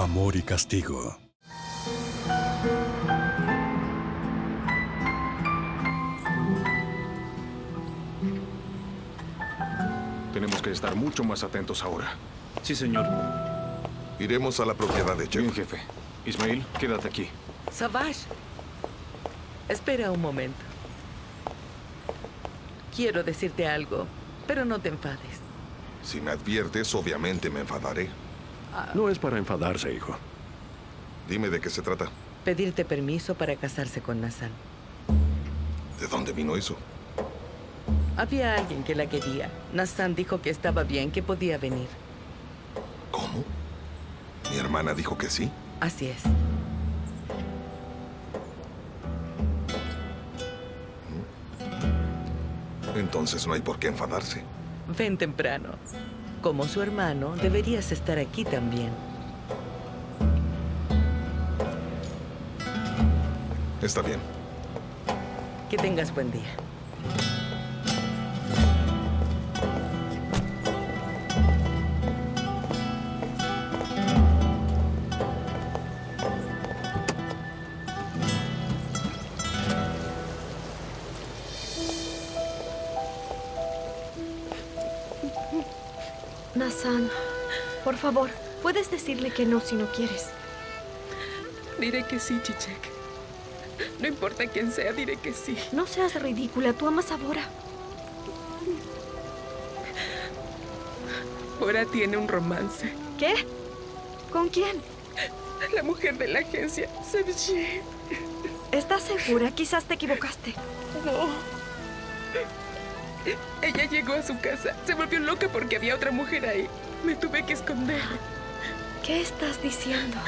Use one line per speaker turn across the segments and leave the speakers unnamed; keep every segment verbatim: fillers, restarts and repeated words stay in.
Amor y castigo.
Tenemos que estar mucho más atentos ahora.
Sí, señor.
Iremos a la propiedad de Checo.
Bien, jefe. Ismail, quédate aquí.
Savage, espera un momento. Quiero decirte algo, pero no te enfades.
Si me adviertes, obviamente me enfadaré.
No es para enfadarse, hijo.
Dime de qué se trata.
Pedirte permiso para casarse con Nassan.
¿De dónde vino eso?
Había alguien que la quería. Nassan dijo que estaba bien, que podía venir.
¿Cómo? ¿Mi hermana dijo que sí?
Así es.
Entonces no hay por qué enfadarse.
Ven temprano. Como su hermano, deberías estar aquí también.
Está bien.
Que tengas buen día.
Nassan, por favor, puedes decirle que no si no quieres.
Diré que sí, Chichek. No importa quién sea, diré que sí.
No seas ridícula, tú amas a Bora.
Bora tiene un romance.
¿Qué? ¿Con quién?
La mujer de la agencia, Savage.
¿Estás segura? Quizás te equivocaste.
No. Ella llegó a su casa. Se volvió loca porque había otra mujer ahí. Me tuve que esconder.
¿Qué estás diciendo?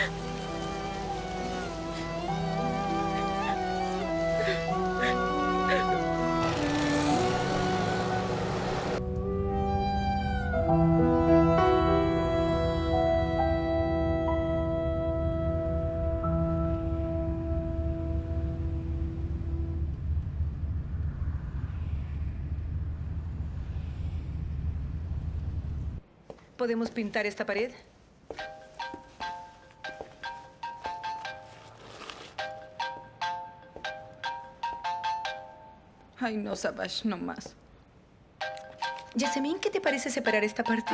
¿Podemos pintar esta pared? Ay, no, Savage, no más. Yasemin, ¿qué te parece separar esta parte?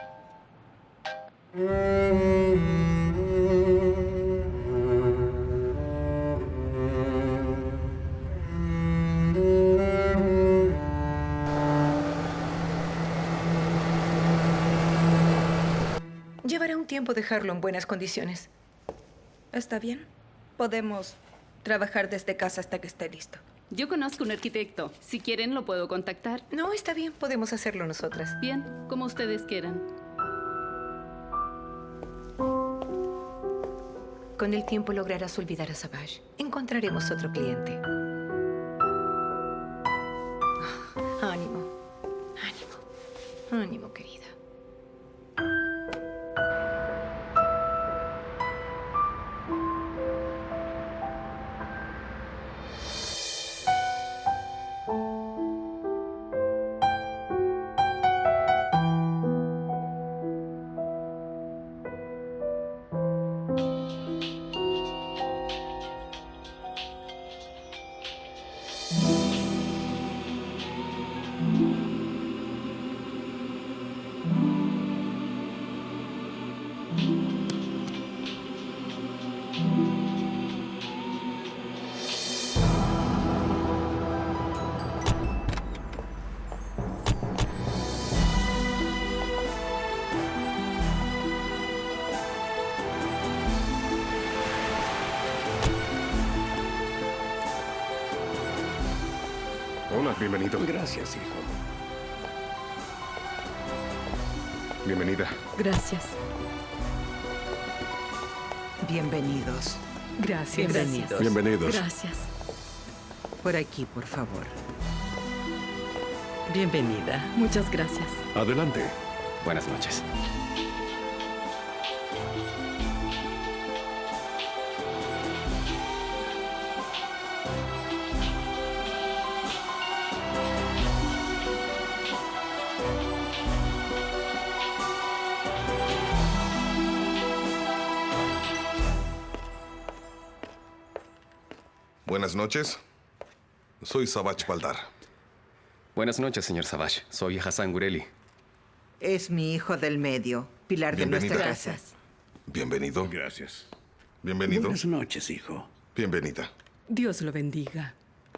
Llevará un tiempo dejarlo en buenas condiciones.
Está bien. Podemos trabajar desde casa hasta que esté listo.
Yo conozco un arquitecto. Si quieren, lo puedo contactar.
No, está bien. Podemos hacerlo nosotras.
Bien, como ustedes quieran.
Con el tiempo lograrás olvidar a Savage. Encontraremos otro cliente. Ánimo. Ánimo. Ánimo, querida.
Hola, bienvenido.
Gracias, hijo.
Bienvenida.
Gracias.
Bienvenidos.
Gracias. Bienvenidos.
Bienvenidos.
Gracias.
Por aquí, por favor.
Bienvenida.
Muchas gracias.
Adelante.
Buenas noches.
Buenas noches. Soy Savage Baldar.
Buenas noches, señor Savage. Soy Hassan Gureli.
Es mi hijo del medio, pilar de
Bienvenida.
nuestra casa.
Gracias.
Bienvenido.
Gracias.
Bienvenido.
Buenas noches, hijo.
Bienvenida.
Dios lo bendiga.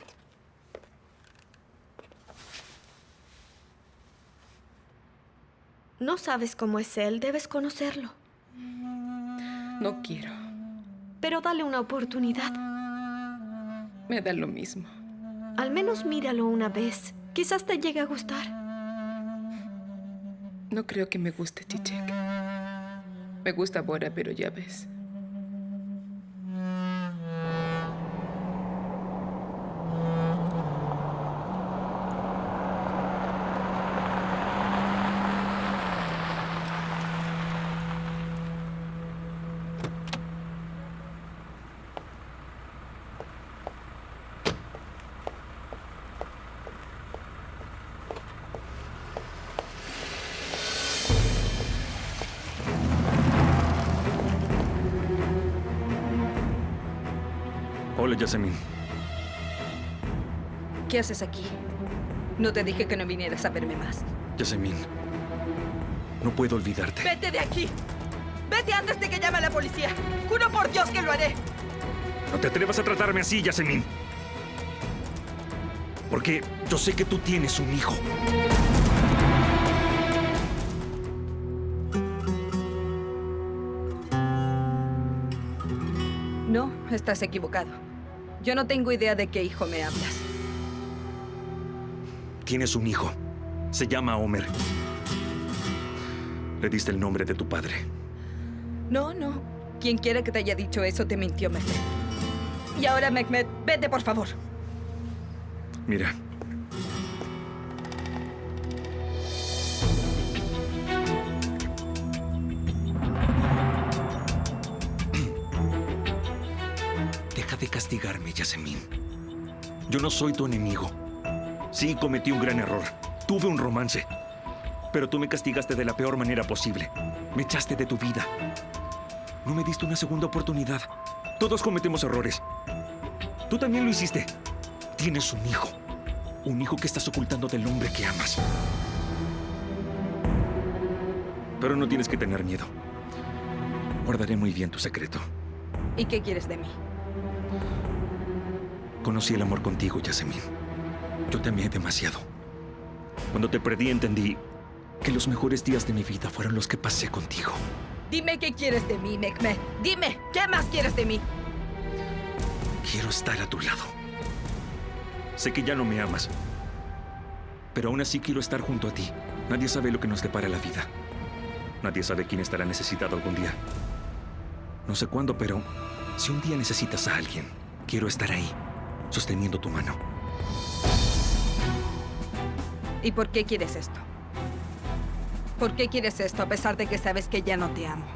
No sabes cómo es él, debes conocerlo.
No quiero.
Pero dale una oportunidad.
Me da lo mismo.
Al menos míralo una vez. Quizás te llegue a gustar.
No creo que me guste Chichek. Me gusta Bora, pero ya ves.
Hola, Yasemin.
¿Qué haces aquí? No te dije que no vinieras a verme más.
Yasemin, no puedo olvidarte.
¡Vete de aquí! ¡Vete antes de que llame a la policía! ¡Juro por Dios que lo haré!
No te atrevas a tratarme así, Yasemin. Porque yo sé que tú tienes un hijo.
No, estás equivocado. Yo no tengo idea de qué hijo me hablas.
Tienes un hijo. Se llama Omer. Le diste el nombre de tu padre.
No, no. Quien quiera que te haya dicho eso te mintió, Mehmet. Y ahora, Mehmet, vete, por favor.
Mira. Deja de castigarme, Yasemin. Yo no soy tu enemigo. Sí, cometí un gran error. Tuve un romance. Pero tú me castigaste de la peor manera posible. Me echaste de tu vida. No me diste una segunda oportunidad. Todos cometemos errores. Tú también lo hiciste. Tienes un hijo. Un hijo que estás ocultando del hombre que amas. Pero no tienes que tener miedo. Guardaré muy bien tu secreto.
¿Y qué quieres de mí?
Conocí el amor contigo, Yasemin. Yo te amé demasiado. Cuando te perdí, entendí que los mejores días de mi vida fueron los que pasé contigo.
Dime qué quieres de mí, Mehmet. Dime, ¿qué más quieres de mí?
Quiero estar a tu lado. Sé que ya no me amas, pero aún así quiero estar junto a ti. Nadie sabe lo que nos depara la vida. Nadie sabe quién estará necesitado algún día. No sé cuándo, pero si un día necesitas a alguien, quiero estar ahí, sosteniendo tu mano.
¿Y por qué quieres esto? ¿Por qué quieres esto a pesar de que sabes que ya no te amo?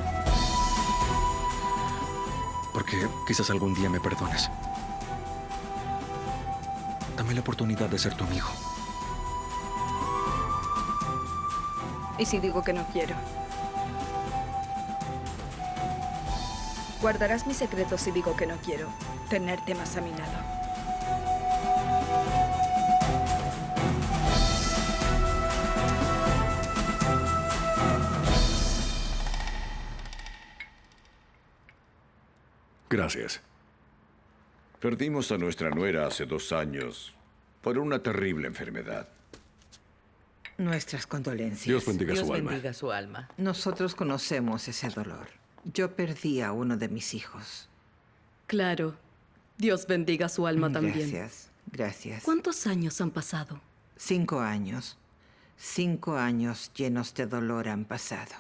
Porque quizás algún día me perdones. Dame la oportunidad de ser tu amigo.
¿Y si digo que no quiero? ¿Guardarás mis secretos si digo que no quiero tenerte más a mi lado?
Gracias.
Perdimos a nuestra nuera hace dos años por una terrible enfermedad.
Nuestras condolencias.
Dios bendiga
Dios
su alma.
bendiga su alma.
Nosotros conocemos ese dolor. Yo perdí a uno de mis hijos.
Claro. Dios bendiga su alma también.
Gracias, gracias.
¿Cuántos años han pasado?
Cinco años. Cinco años llenos de dolor han pasado.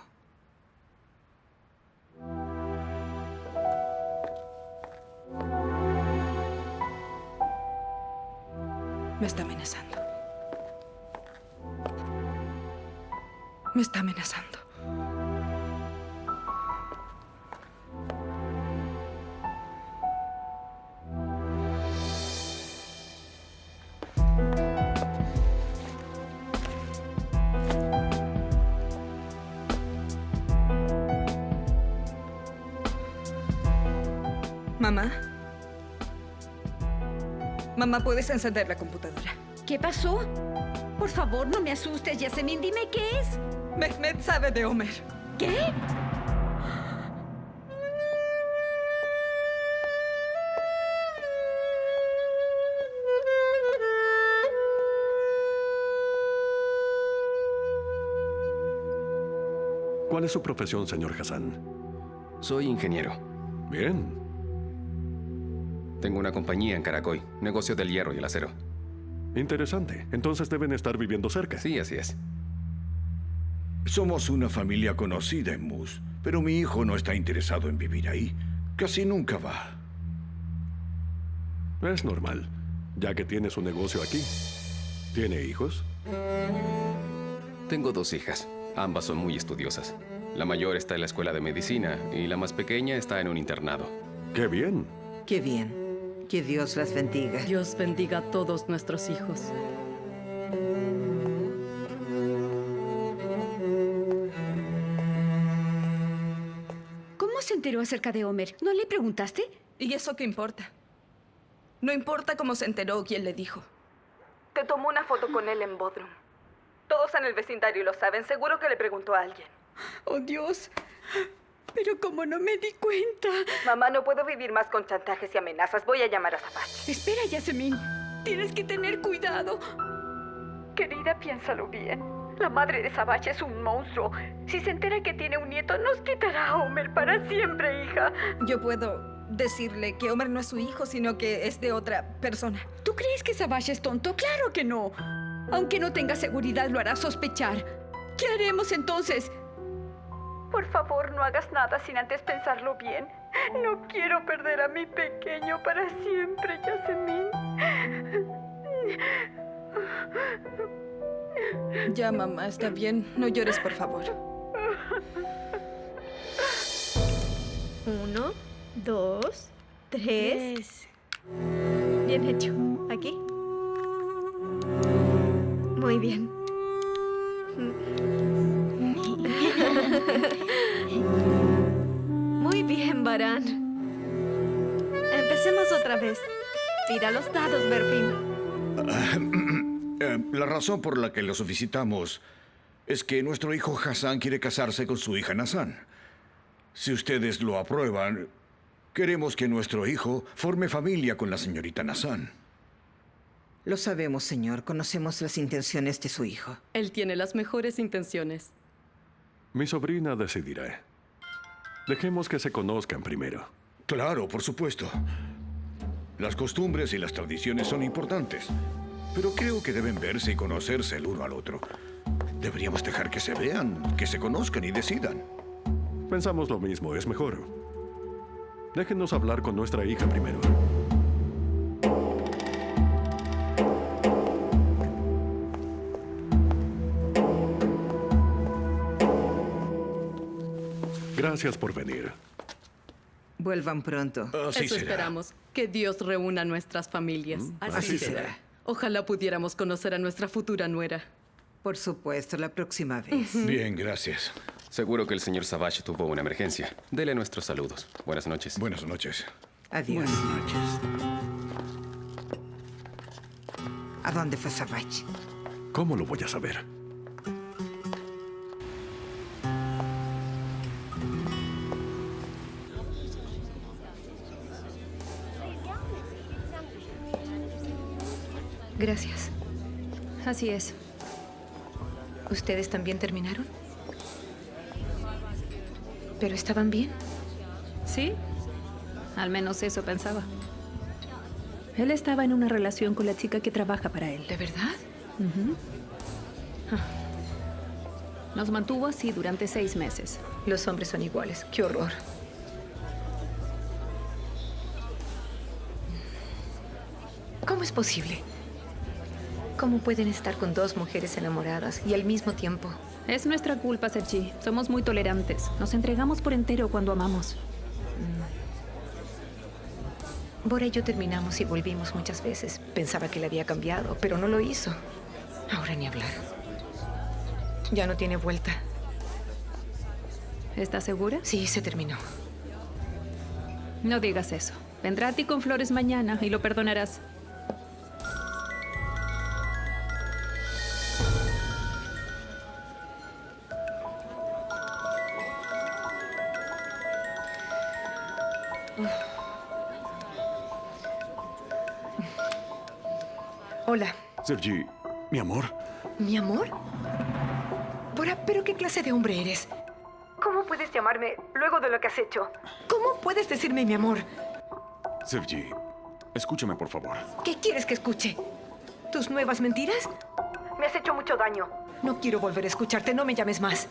Me está amenazando. Me está amenazando. Mamá. Mamá, ¿puedes encender la computadora?
¿Qué pasó? Por favor, no me asustes, Yasemin. Dime qué es.
Mehmet sabe de Homer.
¿Qué?
¿Cuál es su profesión, señor Hassan?
Soy ingeniero.
Bien.
Tengo una compañía en Karakoy, negocio del hierro y el acero.
Interesante. Entonces deben estar viviendo cerca.
Sí, así es.
Somos una familia conocida en Mus, pero mi hijo no está interesado en vivir ahí. Casi nunca va.
Es normal, ya que tiene su negocio aquí. ¿Tiene hijos?
Tengo dos hijas. Ambas son muy estudiosas. La mayor está en la escuela de medicina y la más pequeña está en un internado.
¡Qué bien!
¡Qué bien! Que Dios las bendiga.
Dios bendiga a todos nuestros hijos.
¿Cómo se enteró acerca de Homer? ¿No le preguntaste?
¿Y eso qué importa? No importa cómo se enteró o quién le dijo. Te tomó una foto con él en Bodrum. Todos en el vecindario lo saben. Seguro que le preguntó a alguien.
¡Oh, Dios! Pero como no me di cuenta.
Mamá, no puedo vivir más con chantajes y amenazas. Voy a llamar a Savage.
Espera, Yasemin. Tienes que tener cuidado. Querida, piénsalo bien. La madre de Savage es un monstruo. Si se entera que tiene un nieto, nos quitará a Homer para siempre, hija.
Yo puedo decirle que Homer no es su hijo, sino que es de otra persona.
¿Tú crees que Savage es tonto? ¡Claro que no! Aunque no tenga seguridad, lo hará sospechar. ¿Qué haremos entonces? Por favor, no hagas nada sin antes pensarlo bien. No quiero perder a mi pequeño para siempre, Yasemin.
Ya, mamá, está bien. No llores, por favor.
Uno, dos, tres. Bien hecho. Aquí. Muy bien. Muy bien, Baran. Empecemos otra vez. Tira los dados, Berfin.
Eh, la razón por la que los visitamos es que nuestro hijo Hassan quiere casarse con su hija Nazan. Si ustedes lo aprueban, queremos que nuestro hijo forme familia con la señorita Nazan.
Lo sabemos, señor. Conocemos las intenciones de su hijo.
Él tiene las mejores intenciones.
Mi sobrina decidirá. Dejemos que se conozcan primero.
Claro, por supuesto. Las costumbres y las tradiciones son importantes, pero creo que deben verse y conocerse el uno al otro. Deberíamos dejar que se vean, que se conozcan y decidan.
Pensamos lo mismo, es mejor. Déjenos hablar con nuestra hija primero. Gracias por venir.
Vuelvan pronto.
Así
Eso
será.
esperamos. Que Dios reúna nuestras familias.
Mm,
Así,
así
será.
será.
Ojalá pudiéramos conocer a nuestra futura nuera.
Por supuesto, la próxima vez.
Bien, gracias.
Seguro que el señor Savage tuvo una emergencia. Dele nuestros saludos. Buenas noches.
Buenas noches.
Adiós.
Buenas noches.
¿A dónde fue Savage?
¿Cómo lo voy a saber?
Gracias. Así es. ¿Ustedes también terminaron? ¿Pero estaban bien?
Sí, al menos eso pensaba. Él estaba en una relación con la chica que trabaja para él.
¿De verdad?
Ujú. Ah. Nos mantuvo así durante seis meses.
Los hombres son iguales. ¡Qué horror! ¿Cómo es posible? ¿Cómo pueden estar con dos mujeres enamoradas y al mismo tiempo?
Es nuestra culpa, Sergi. Somos muy tolerantes. Nos entregamos por entero cuando amamos.
Bora y yo terminamos y volvimos muchas veces. Pensaba que le había cambiado, pero no lo hizo. Ahora ni hablar. Ya no tiene vuelta.
¿Estás segura?
Sí, se terminó.
No digas eso. Vendrá a ti con flores mañana y lo perdonarás.
Hola.
Sergi, mi amor.
¿Mi amor? Bora, ¿pero qué clase de hombre eres? ¿Cómo puedes llamarme luego de lo que has hecho? ¿Cómo puedes decirme mi amor?
Sergi, escúchame, por favor.
¿Qué quieres que escuche? ¿Tus nuevas mentiras? Me has hecho mucho daño. No quiero volver a escucharte. No me llames más.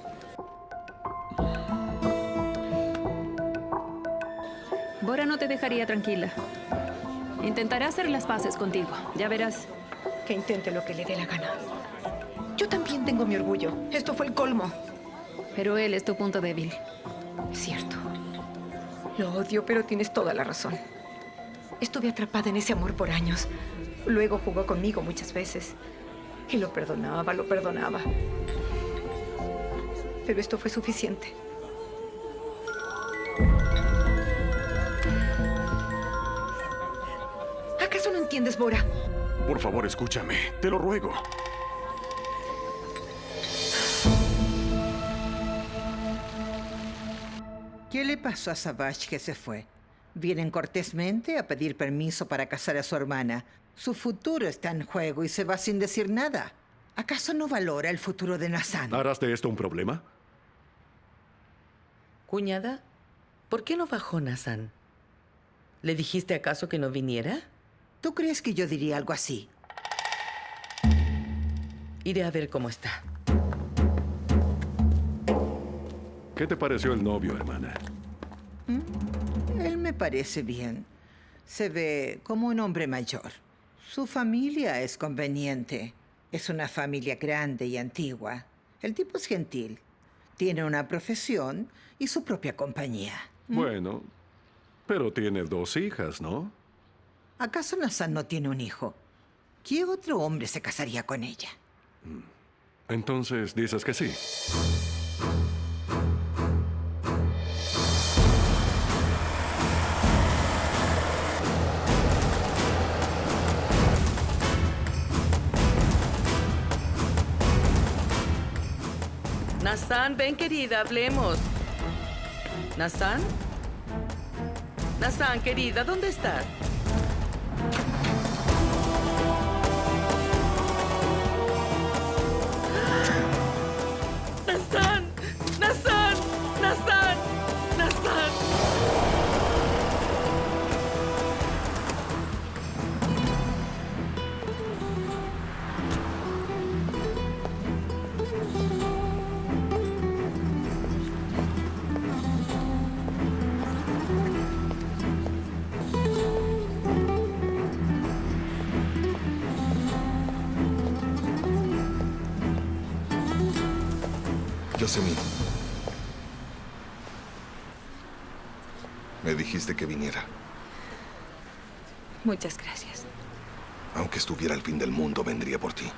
Bora no te dejaría tranquila. Intentará hacer las paces contigo. Ya verás.
Que intente lo que le dé la gana. Yo también tengo mi orgullo. Esto fue el colmo.
Pero él es tu punto débil.
Cierto. Lo odio, pero tienes toda la razón. Estuve atrapada en ese amor por años. Luego jugó conmigo muchas veces. Y lo perdonaba, lo perdonaba. Pero esto fue suficiente. ¿Acaso no entiendes, Bora?
Por favor, escúchame. Te lo ruego.
¿Qué le pasó a Savage que se fue? Vienen cortésmente a pedir permiso para casar a su hermana. Su futuro está en juego y se va sin decir nada. ¿Acaso no valora el futuro de Nazan?
¿Harás de esto un problema?
Cuñada, ¿por qué no bajó Nazan? ¿Le dijiste acaso que no viniera?
¿Tú crees que yo diría algo así?
Iré a ver cómo está.
¿Qué te pareció el novio, hermana?
¿Mm? Él me parece bien. Se ve como un hombre mayor. Su familia es conveniente. Es una familia grande y antigua. El tipo es gentil. Tiene una profesión y su propia compañía. ¿Mm?
Bueno, pero tiene dos hijas, ¿no?
¿Acaso Nazan no tiene un hijo? ¿Qué otro hombre se casaría con ella?
Entonces dices que sí.
Nazan, ven, querida, hablemos. ¿Nazan? Nazan, querida, ¿dónde estás? ¡Nazan! ¡Nazan! ¡Nazan! ¡Nazan!
Yasemin, me dijiste que viniera.
Muchas gracias.
Aunque estuviera al fin del mundo, vendría por ti.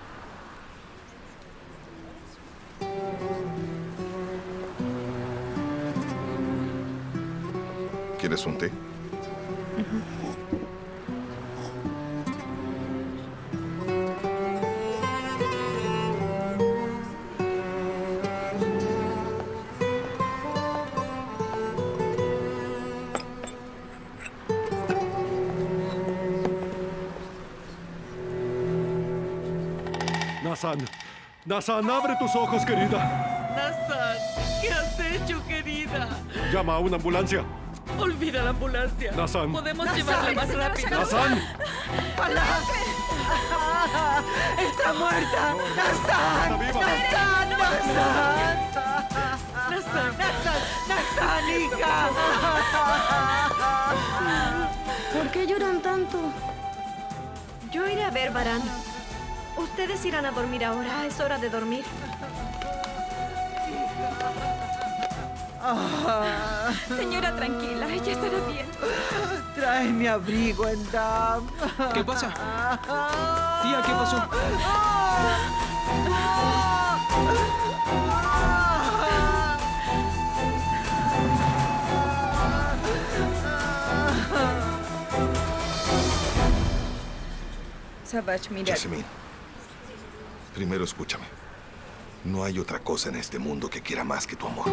¿Quieres un té?
Nazan, Nazan, abre tus ojos, querida.
Nazan, ¿qué has hecho, querida?
Llama a una ambulancia.
Olvida la ambulancia.
Nazan.
Podemos
Nazan,
llevarla más rápido.
Nazan.
¡Palaz! ¡Está muerta! ¡Nazan!
¡Está viva!
¡Nazan! ¡Nazan!
Nazan.
¡Nazan! ¡Nazan, hija!
¿Por qué lloran tanto? Yo iré a ver, Varán. Ustedes irán a dormir ahora. Es hora de dormir.
Ah.
Señora, tranquila. Ella estará bien.
Trae mi abrigo, Endam.
¿Qué pasa? Tía, ¿qué pasó?
Savage, mira.
Yasemin, primero escúchame. No hay otra cosa en este mundo que quiera más que tu amor.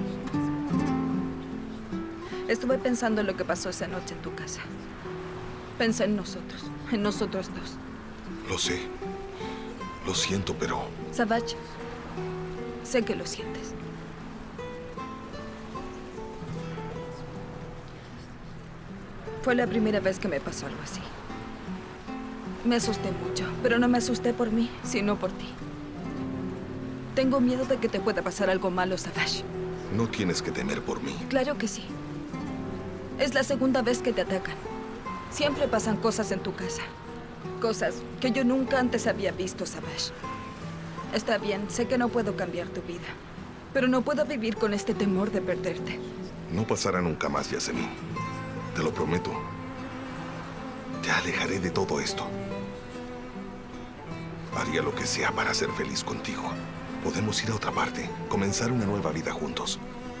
Estuve pensando en lo que pasó esa noche en tu casa. Pensé en nosotros, en nosotros dos.
Lo sé. Lo siento, pero...
Savage, sé que lo sientes. Fue la primera vez que me pasó algo así. Me asusté mucho, pero no me asusté por mí, sino por ti. Tengo miedo de que te pueda pasar algo malo, Savage.
No tienes que temer por mí.
Claro que sí. Es la segunda vez que te atacan. Siempre pasan cosas en tu casa. Cosas que yo nunca antes había visto, Savage. Está bien, sé que no puedo cambiar tu vida. Pero no puedo vivir con este temor de perderte.
No pasará nunca más, Yasemin. Te lo prometo. Te alejaré de todo esto. Haría lo que sea para ser feliz contigo. Podemos ir a otra parte, comenzar una nueva vida juntos.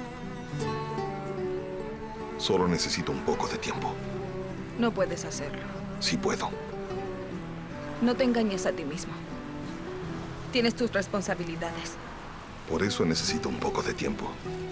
Solo necesito un poco de tiempo.
No puedes hacerlo.
Sí puedo.
No te engañes a ti mismo. Tienes tus responsabilidades.
Por eso necesito un poco de tiempo.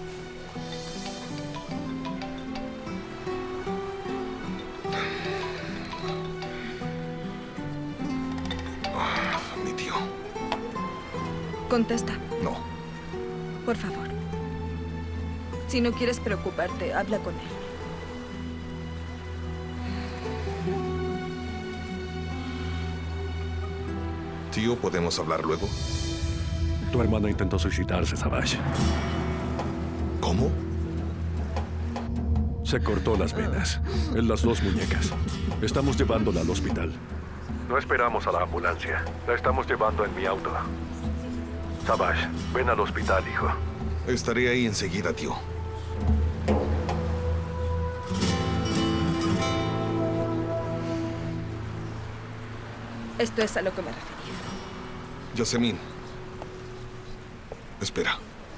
Ah, mi tío.
Contesta.
No.
Por favor. Si no quieres preocuparte, habla con él.
Tío, ¿podemos hablar luego?
Tu hermano intentó suicidarse, Savage.
¿Cómo?
Se cortó las venas en las dos muñecas. Estamos llevándola al hospital. No esperamos a la ambulancia. La estamos llevando en mi auto. Savage, ven al hospital, hijo.
Estaré ahí enseguida, tío.
Esto es a lo que me refería.
Yasemin. Espera.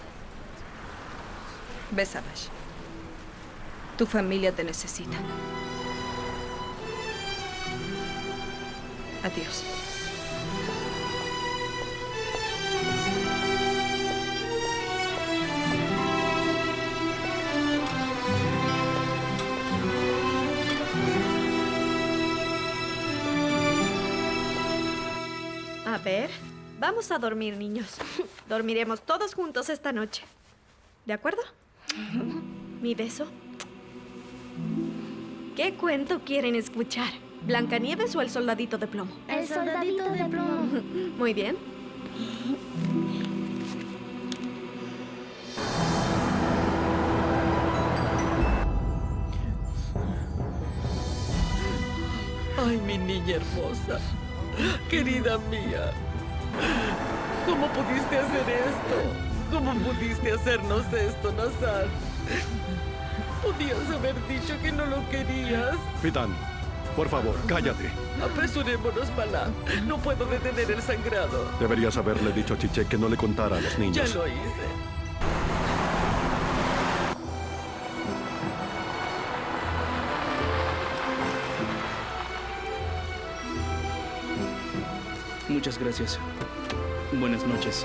Ve, Savage. Tu familia te necesita. Adiós.
A ver, vamos a dormir, niños. Dormiremos todos juntos esta noche. ¿De acuerdo? Mi beso. ¿Qué cuento quieren escuchar? ¿Blancanieves o el soldadito de plomo?
El soldadito de plomo.
Muy bien.
Ay, mi niña hermosa. Querida mía. ¿Cómo pudiste hacer esto? ¿Cómo pudiste hacernos esto, Nazar? Podías haber dicho que no lo querías.
Fidan, por favor, cállate.
Apresurémonos, Malá. No puedo detener el sangrado.
Deberías haberle dicho a Chiche que no le contara a los niños.
Ya lo hice.
Muchas gracias. Buenas noches.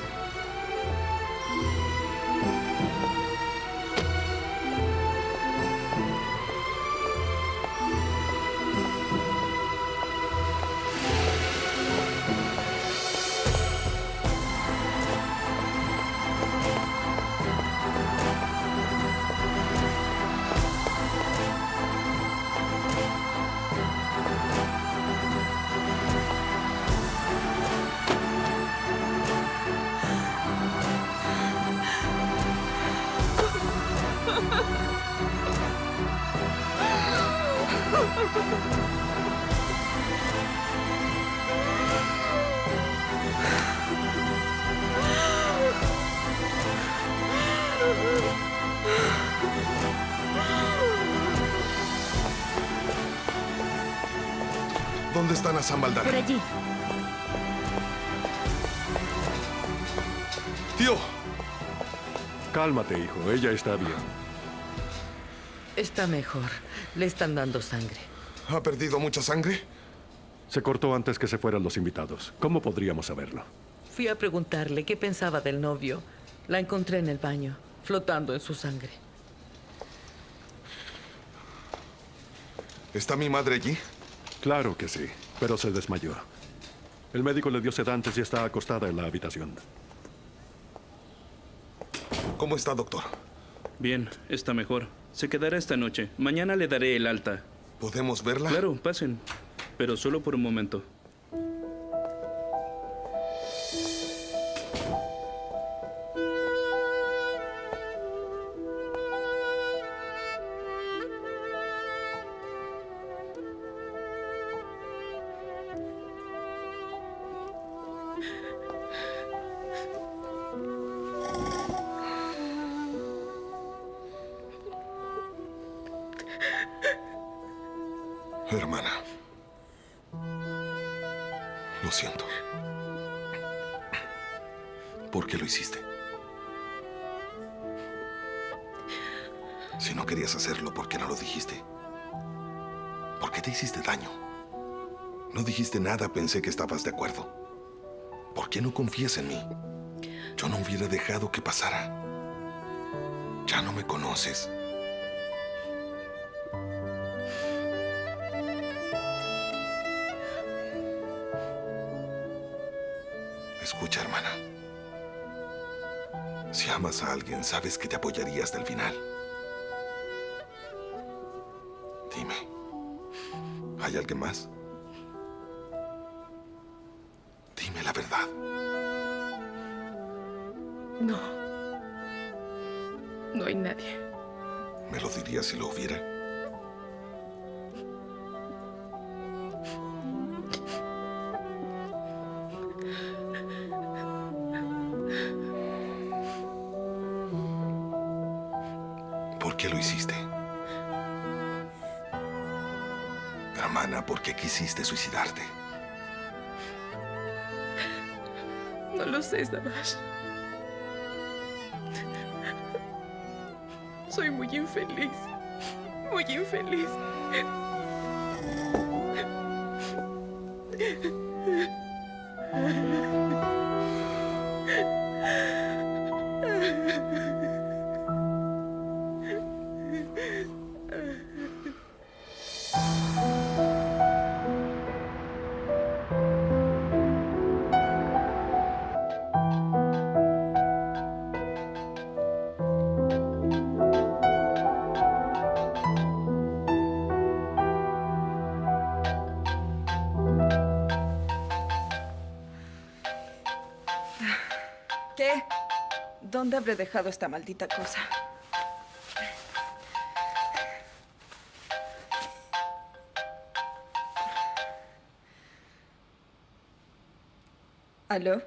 ¿Dónde está Nazan Baldar?
Por allí.
¡Tío!
Cálmate, hijo. Ella está bien.
Está mejor. Le están dando sangre.
¿Ha perdido mucha sangre?
Se cortó antes que se fueran los invitados. ¿Cómo podríamos saberlo?
Fui a preguntarle qué pensaba del novio. La encontré en el baño, flotando en su sangre.
¿Está mi madre allí?
Claro que sí, pero se desmayó. El médico le dio sedantes y está acostada en la habitación.
¿Cómo está, doctor?
Bien, está mejor. Se quedará esta noche. Mañana le daré el alta.
¿Podemos verla?
Claro, pasen. Pero solo por un momento.
Hermana, lo siento. ¿Por qué lo hiciste? Si no querías hacerlo, ¿por qué no lo dijiste? ¿Por qué te hiciste daño? No dijiste nada, pensé que estabas de acuerdo. ¿Por qué no confías en mí? Yo no hubiera dejado que pasara. Ya no me conoces. Escucha, hermana. Si amas a alguien, sabes que te apoyaría hasta el final. Dime, ¿hay alguien más? Dime la verdad.
No. No hay nadie.
¿Me lo dirías si lo hubiera? ¿Por qué lo hiciste? Hermana, ¿por qué quisiste suicidarte?
No lo sé, Savage. Soy muy infeliz. Muy infeliz.
¿Qué? ¿Dónde habré dejado esta maldita cosa? ¿Aló?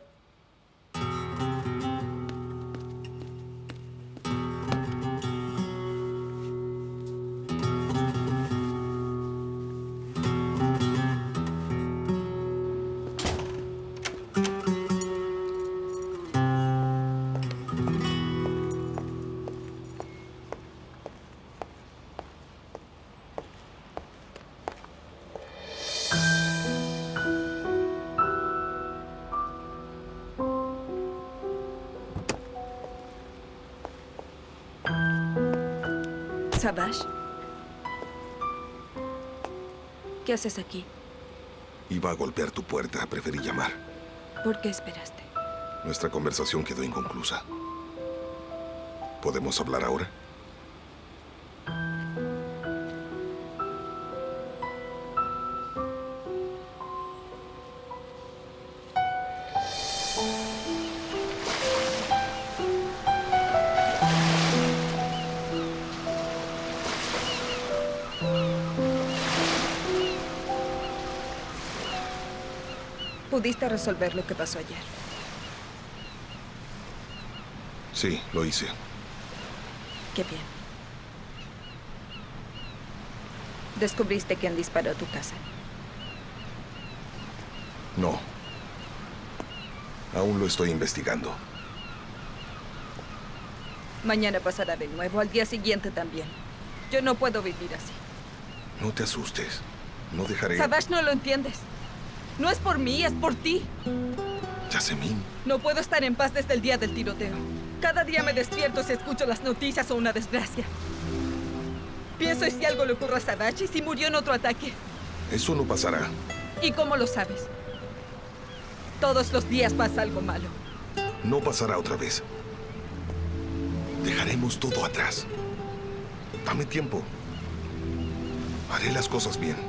Savage, ¿qué haces aquí?
Iba a golpear tu puerta, preferí llamar.
¿Por qué esperaste?
Nuestra conversación quedó inconclusa. ¿Podemos hablar ahora?
¿Pudiste resolver lo que pasó ayer?
Sí, lo hice.
Qué bien. ¿Descubriste quién disparó a tu casa?
No. Aún lo estoy investigando.
Mañana pasará de nuevo, al día siguiente también. Yo no puedo vivir así.
No te asustes. No dejaré...
Savage, no lo entiendes. No es por mí, es por ti.
Yasemin.
No puedo estar en paz desde el día del tiroteo. Cada día me despierto si escucho las noticias o una desgracia. Pienso en si algo le ocurre a Savage y si murió en otro ataque.
Eso no pasará.
¿Y cómo lo sabes? Todos los días pasa algo malo.
No pasará otra vez. Dejaremos todo atrás. Dame tiempo. Haré las cosas bien.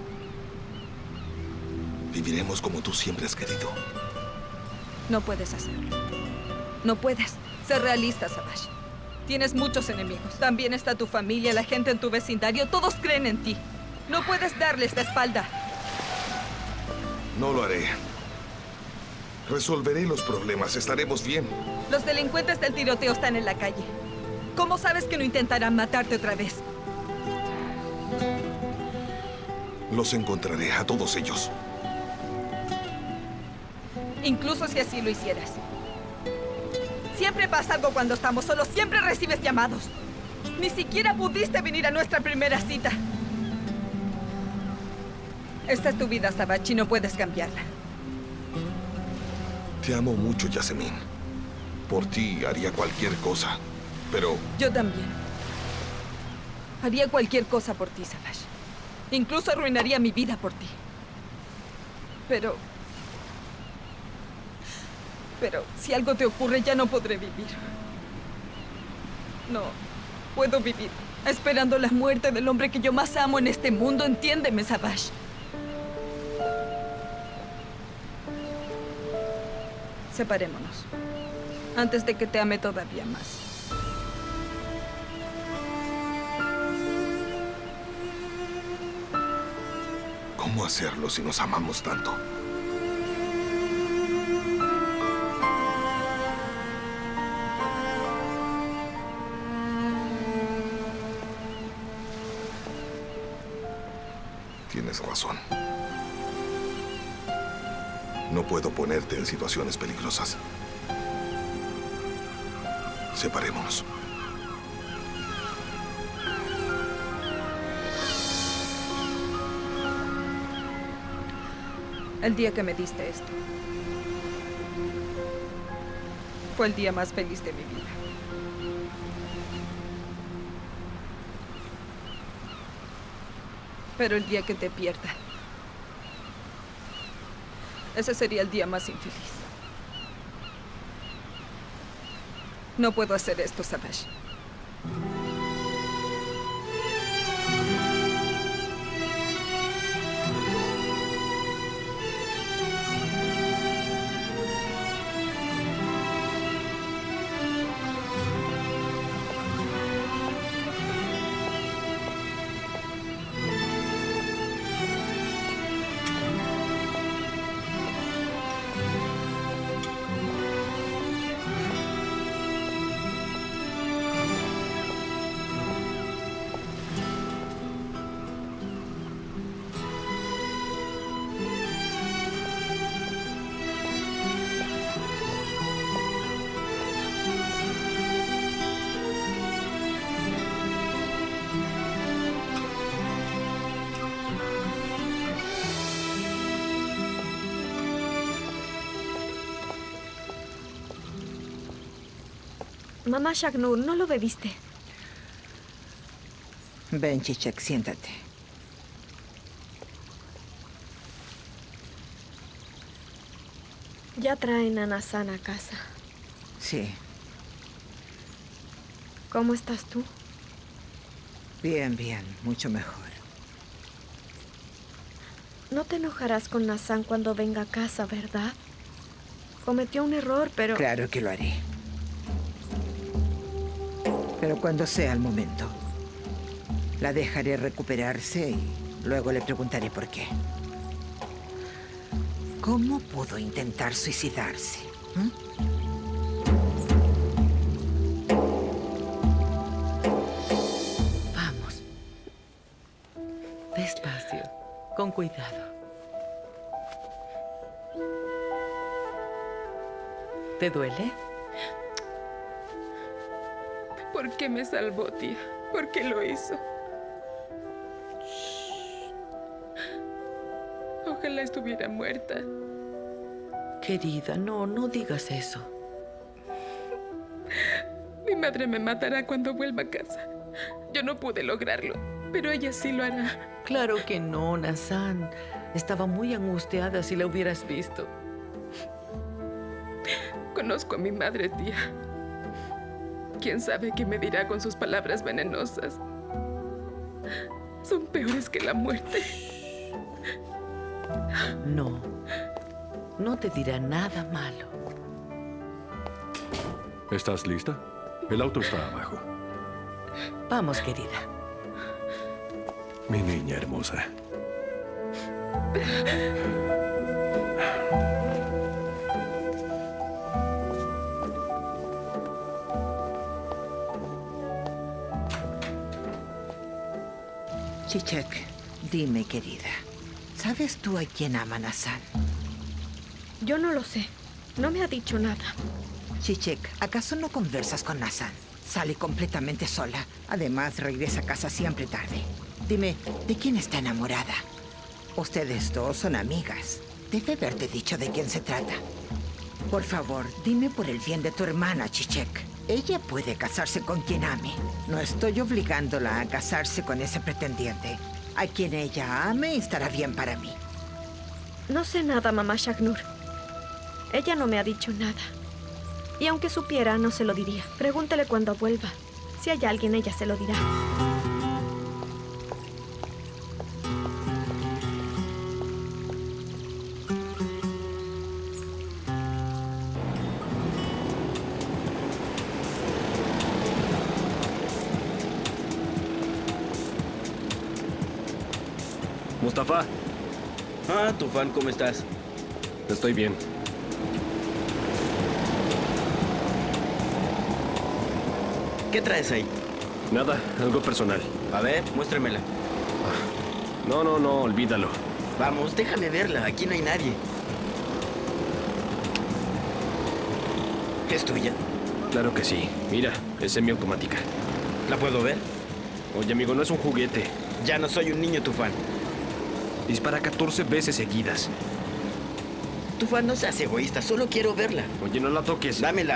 Viviremos como tú siempre has querido.
No puedes hacerlo. No puedes. Ser realista, Savage. Tienes muchos enemigos. También está tu familia, la gente en tu vecindario. Todos creen en ti. No puedes darles la espalda.
No lo haré. Resolveré los problemas. Estaremos bien.
Los delincuentes del tiroteo están en la calle. ¿Cómo sabes que no intentarán matarte otra vez?
Los encontraré a todos ellos.
Incluso si así lo hicieras. Siempre pasa algo cuando estamos solos. Siempre recibes llamados. Ni siquiera pudiste venir a nuestra primera cita. Esta es tu vida, Savage, y no puedes cambiarla.
Te amo mucho, Yasemin. Por ti haría cualquier cosa, pero...
Yo también. Haría cualquier cosa por ti, Savage. Incluso arruinaría mi vida por ti. Pero... Pero si algo te ocurre, ya no podré vivir. No puedo vivir esperando la muerte del hombre que yo más amo en este mundo. Entiéndeme, Savage. Separémonos. Antes de que te ame todavía más.
¿Cómo hacerlo si nos amamos tanto? Tienes razón. No puedo ponerte en situaciones peligrosas. Separémonos.
El día que me diste esto fue el día más feliz de mi vida. Pero el día que te pierda, ese sería el día más infeliz. No puedo hacer esto, Savage.
Mamá Shagnur, ¿no lo bebiste?
Ven, Chichek, siéntate.
Ya traen a Nazan a casa.
Sí.
¿Cómo estás tú?
Bien, bien, mucho mejor.
No te enojarás con Nazan cuando venga a casa, ¿verdad? Cometió un error, pero...
Claro que lo haré. Pero cuando sea el momento, la dejaré recuperarse y luego le preguntaré por qué. ¿Cómo pudo intentar suicidarse? ¿Mm?
Vamos. Despacio, con cuidado. ¿Te duele?
¿Por qué me salvó, tía? ¿Por qué lo hizo? Ojalá estuviera muerta.
Querida, no, no digas eso.
Mi madre me matará cuando vuelva a casa. Yo no pude lograrlo, pero ella sí lo hará.
Claro que no, Nazan. Estaba muy angustiada si la hubieras visto.
Conozco a mi madre, tía. ¿Quién sabe qué me dirá con sus palabras venenosas? Son peores que la muerte.
No. No te dirá nada malo.
¿Estás lista? El auto está abajo.
Vamos, querida.
Mi niña hermosa.
Chichek, dime, querida. ¿Sabes tú a quién ama Nazan?
Yo no lo sé. No me ha dicho nada.
Chichek, ¿acaso no conversas con Nazan? Sale completamente sola. Además, regresa a casa siempre tarde. Dime, ¿de quién está enamorada? Ustedes dos son amigas. Debe haberte dicho de quién se trata. Por favor, dime por el bien de tu hermana, Chichek. Ella puede casarse con quien ame. No estoy obligándola a casarse con ese pretendiente. A quien ella ame estará bien para mí.
No sé nada, mamá Shagnur. Ella no me ha dicho nada. Y aunque supiera, no se lo diría. Pregúntele cuando vuelva. Si hay alguien, ella se lo dirá.
Mustafa.
Ah, Tufan, ¿cómo estás?
Estoy bien.
¿Qué traes ahí?
Nada, algo personal.
A ver, muéstremela.
No, no, no, olvídalo.
Vamos, déjame verla. Aquí no hay nadie. ¿Es tuya?
Claro que sí. Mira, es semiautomática.
¿La puedo ver?
Oye, amigo, no es un juguete.
Ya no soy un niño, Tufan.
Dispara catorce veces seguidas.
Tufan, no seas egoísta. Solo quiero verla.
Oye, no la toques.
Dámela.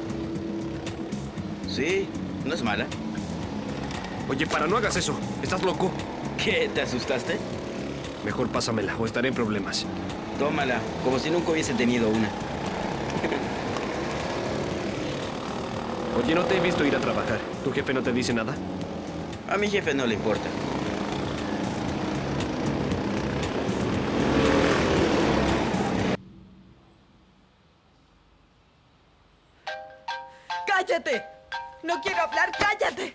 Sí, no es mala.
Oye, para, no hagas eso. ¿Estás loco?
¿Qué? ¿Te asustaste?
Mejor pásamela o estaré en problemas.
Tómala, como si nunca hubiese tenido una.
Oye, no te he visto ir a trabajar. ¿Tu jefe no te dice nada?
A mi jefe no le importa.
¡Cállate! ¡No quiero hablar! ¡Cállate!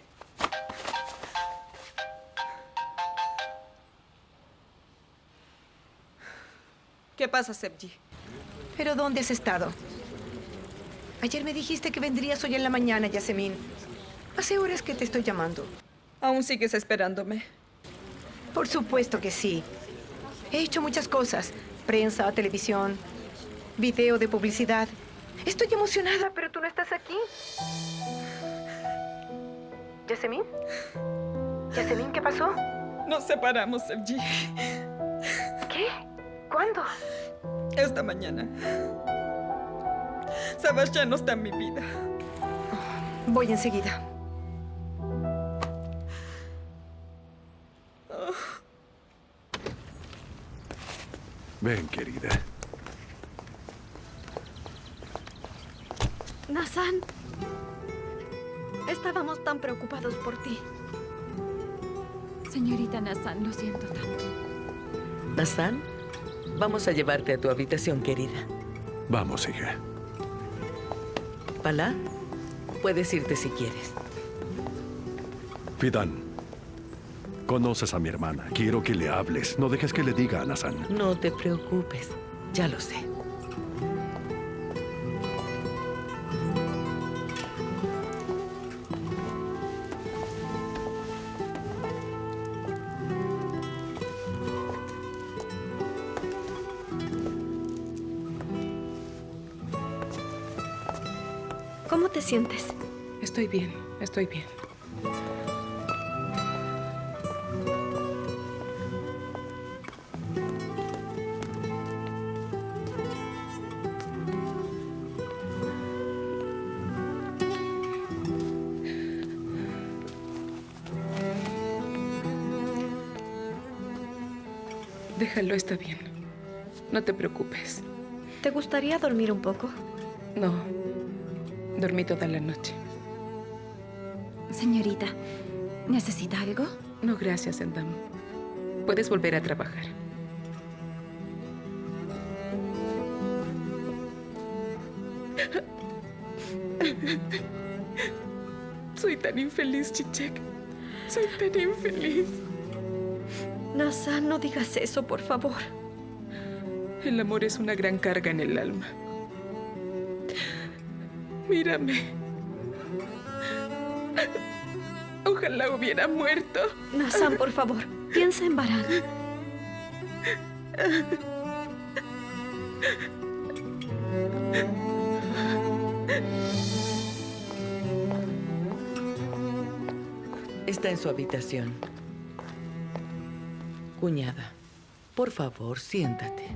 ¿Qué pasa, Sebji?
¿Pero dónde has estado? Ayer me dijiste que vendrías hoy en la mañana, Yasemin. Hace horas que te estoy llamando.
¿Aún sigues esperándome?
Por supuesto que sí. He hecho muchas cosas. Prensa, televisión, video de publicidad. Estoy emocionada, pero tú no estás aquí. ¿Yasemin? ¿Yasemin, qué pasó?
Nos separamos, Sebji.
¿Qué? ¿Cuándo?
Esta mañana. Sabes, ya no está en mi vida.
Voy enseguida.
Ven, querida.
Nazan, estábamos tan preocupados por ti.
Señorita Nazan, lo siento tanto.
Nazan, vamos a llevarte a tu habitación, querida.
Vamos, hija.
Palá, puedes irte si quieres.
Fidan, conoces a mi hermana. Quiero que le hables. No dejes que le diga a Nazan.
No te preocupes. Ya lo sé.
¿Cómo te sientes?
Estoy bien, estoy bien. Déjalo, está bien. No te preocupes.
¿Te gustaría dormir un poco?
No. Dormí toda la noche.
Señorita, ¿necesita algo?
No, gracias, Endam. Puedes volver a trabajar. Soy tan infeliz, Chichek. Soy tan infeliz.
Nazan, no digas eso, por favor.
El amor es una gran carga en el alma. Mírame. Ojalá hubiera muerto.
Nazan, por favor, piensa en Baran.
Está en su habitación. Cuñada, por favor, siéntate.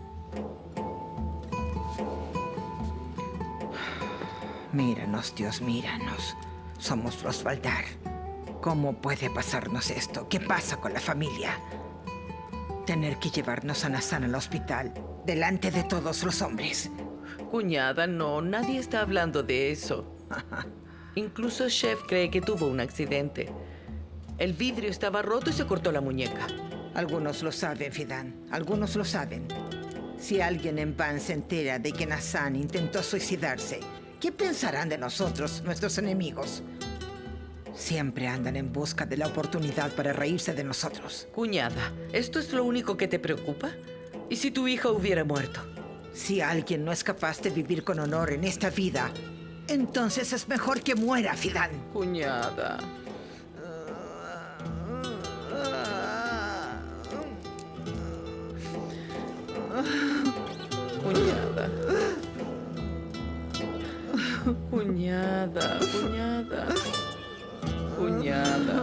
Míranos, Dios, míranos. Somos los Valdar. ¿Cómo puede pasarnos esto? ¿Qué pasa con la familia? Tener que llevarnos a Nazan al hospital delante de todos los hombres.
Cuñada, no, nadie está hablando de eso. Incluso Chef cree que tuvo un accidente. El vidrio estaba roto y se cortó la muñeca.
Algunos lo saben, Fidan. Algunos lo saben. Si alguien en Van se entera de que Nazan intentó suicidarse, ¿qué pensarán de nosotros, nuestros enemigos? Siempre andan en busca de la oportunidad para reírse de nosotros.
Cuñada, ¿esto es lo único que te preocupa? ¿Y si tu hija hubiera muerto?
Si alguien no es capaz de vivir con honor en esta vida, entonces es mejor que muera, Fidan.
Cuñada. Cuñada. Cuñada, cuñada. Cuñada.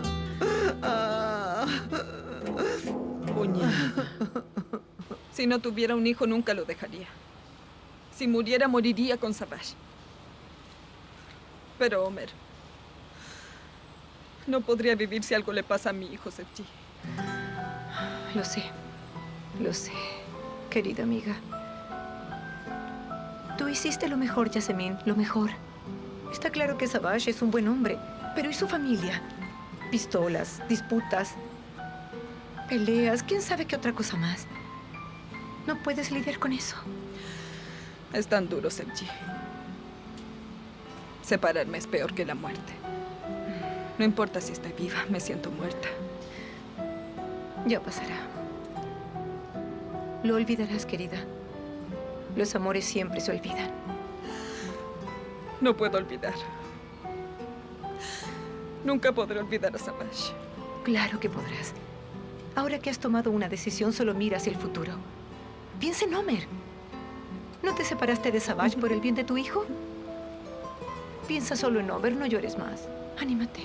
Cuñada.
Si no tuviera un hijo, nunca lo dejaría. Si muriera, moriría con Savage. Pero, Homer, no podría vivir si algo le pasa a mi hijo, Sevgi.
Lo sé. Lo sé, querida amiga. Tú hiciste lo mejor, Yasemin, lo mejor. Está claro que Savage es un buen hombre, pero ¿y su familia? Pistolas, disputas, peleas, quién sabe qué otra cosa más. ¿No puedes lidiar con eso?
Es tan duro, Sevgi. Separarme es peor que la muerte. No importa si estoy viva, me siento muerta.
Ya pasará. Lo olvidarás, querida. Los amores siempre se olvidan.
No puedo olvidar. Nunca podré olvidar a Savage.
Claro que podrás. Ahora que has tomado una decisión, solo mira hacia el futuro. Piensa en Homer. ¿No te separaste de Savage por el bien de tu hijo? Piensa solo en Homer, no llores más. Anímate.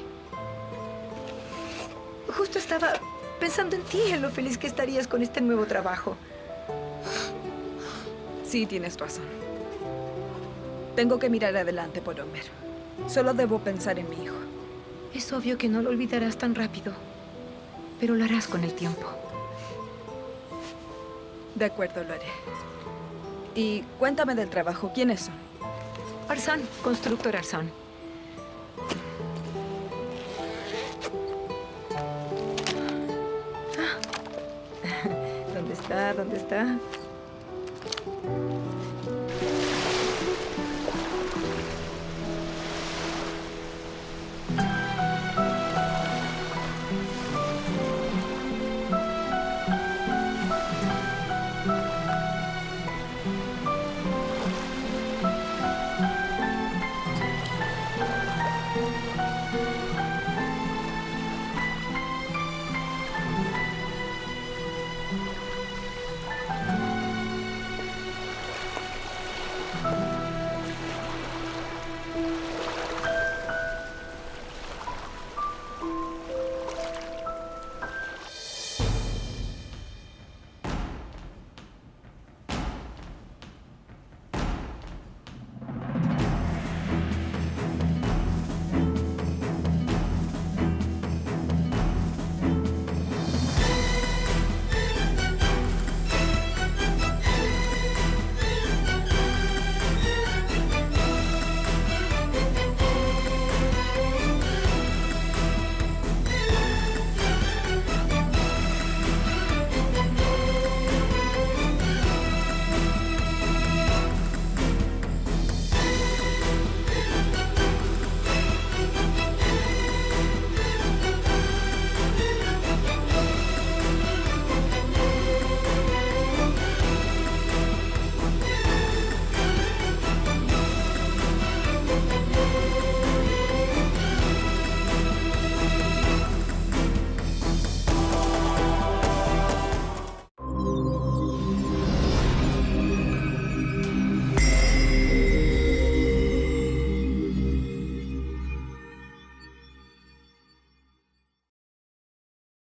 Justo estaba pensando en ti, en lo feliz que estarías con este nuevo trabajo.
Sí, tienes razón. Tengo que mirar adelante por Homer. Solo debo pensar en mi hijo.
Es obvio que no lo olvidarás tan rápido, pero lo harás con el tiempo.
De acuerdo, lo haré. Y cuéntame del trabajo. ¿Quiénes son?
Arsan, constructor Arsan. Ah. ¿Dónde está? ¿Dónde está?